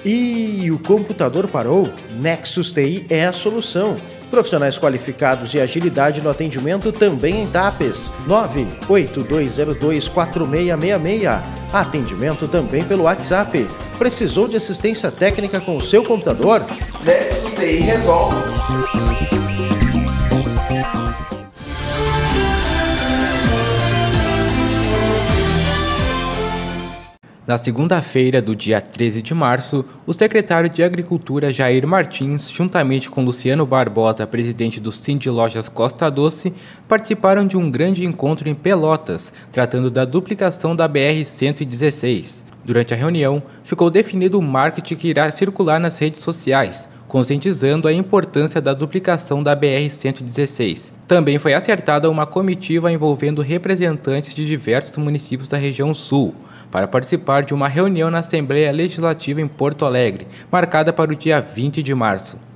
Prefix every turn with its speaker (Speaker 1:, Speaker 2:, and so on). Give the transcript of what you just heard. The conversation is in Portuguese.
Speaker 1: E o computador parou? Nexus TI é a solução. Profissionais qualificados e agilidade no atendimento também em TAPES. 982024666. Atendimento também pelo WhatsApp. Precisou de assistência técnica com o seu computador?
Speaker 2: Nexus TI resolve.
Speaker 3: Na segunda-feira do dia 13 de março, o secretário de Agricultura Jair Martins, juntamente com Luciano Barbosa, presidente do Sind Lojas Costa Doce, participaram de um grande encontro em Pelotas, tratando da duplicação da BR-116. Durante a reunião, ficou definido o marketing que irá circular nas redes sociais, conscientizando a importância da duplicação da BR-116. Também foi acertada uma comitiva envolvendo representantes de diversos municípios da região sul, para participar de uma reunião na Assembleia Legislativa em Porto Alegre, marcada para o dia 20 de março.